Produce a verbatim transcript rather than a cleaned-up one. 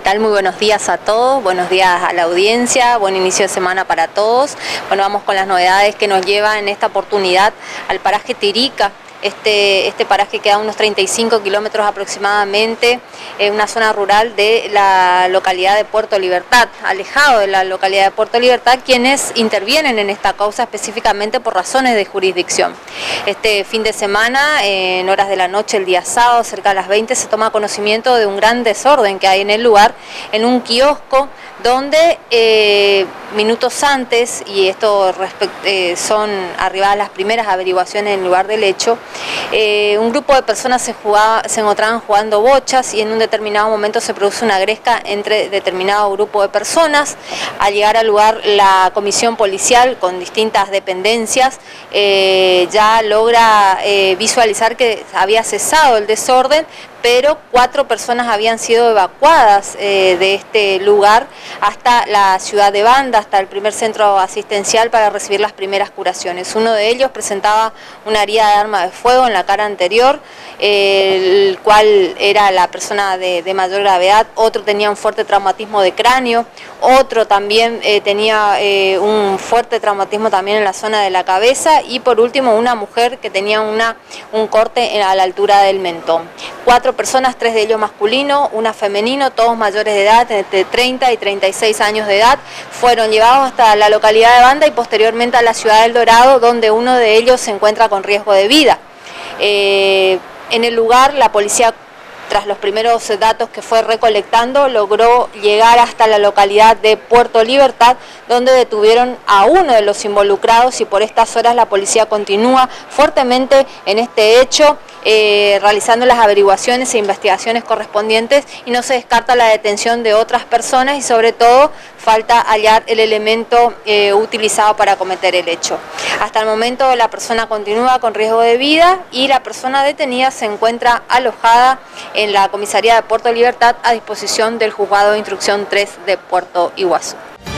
tal? Muy buenos días a todos, buenos días a la audiencia, buen inicio de semana para todos. Bueno, vamos con las novedades que nos lleva en esta oportunidad al paraje Tirica. Este, este paraje queda a unos treinta y cinco kilómetros aproximadamente, en una zona rural de la localidad de Puerto Libertad, alejado de la localidad de Puerto Libertad, quienes intervienen en esta causa específicamente por razones de jurisdicción. Este fin de semana, en horas de la noche, el día sábado, cerca de las veinte, se toma conocimiento de un gran desorden que hay en el lugar, en un kiosco donde eh, minutos antes, y esto eh, son arribadas las primeras averiguaciones en el lugar del hecho, eh, un grupo de personas se, jugaba, se encontraban jugando bochas y en un determinado momento se produce una gresca entre determinado grupo de personas. Al llegar al lugar, la comisión policial con distintas dependencias eh, ya logra eh, visualizar que había cesado el desorden, pero cuatro personas habían sido evacuadas eh, de este lugar hasta la ciudad de Banda, hasta el primer centro asistencial para recibir las primeras curaciones. Uno de ellos presentaba una herida de arma de fuego en la cara anterior, eh, el cual era la persona de, de mayor gravedad. Otro tenía un fuerte traumatismo de cráneo, otro también eh, tenía eh, un fuerte traumatismo también en la zona de la cabeza, y por último una mujer que tenía una, un corte a la altura del mentón. Cuatro personas, tres de ellos masculinos, una femenino, todos mayores de edad, entre treinta y treinta y seis años de edad, fueron llevados hasta la localidad de Banda y posteriormente a la ciudad del Dorado, donde uno de ellos se encuentra con riesgo de vida. Eh, en el lugar, la policía, tras los primeros datos que fue recolectando, logró llegar hasta la localidad de Puerto Libertad, donde detuvieron a uno de los involucrados, y por estas horas la policía continúa fuertemente en este hecho, eh, realizando las averiguaciones e investigaciones correspondientes, y no se descarta la detención de otras personas, y sobre todo falta hallar el elemento eh, utilizado para cometer el hecho. Hasta el momento la persona continúa con riesgo de vida y la persona detenida se encuentra alojada en la comisaría de Puerto Libertad a disposición del juzgado de instrucción tres de Puerto Iguazú.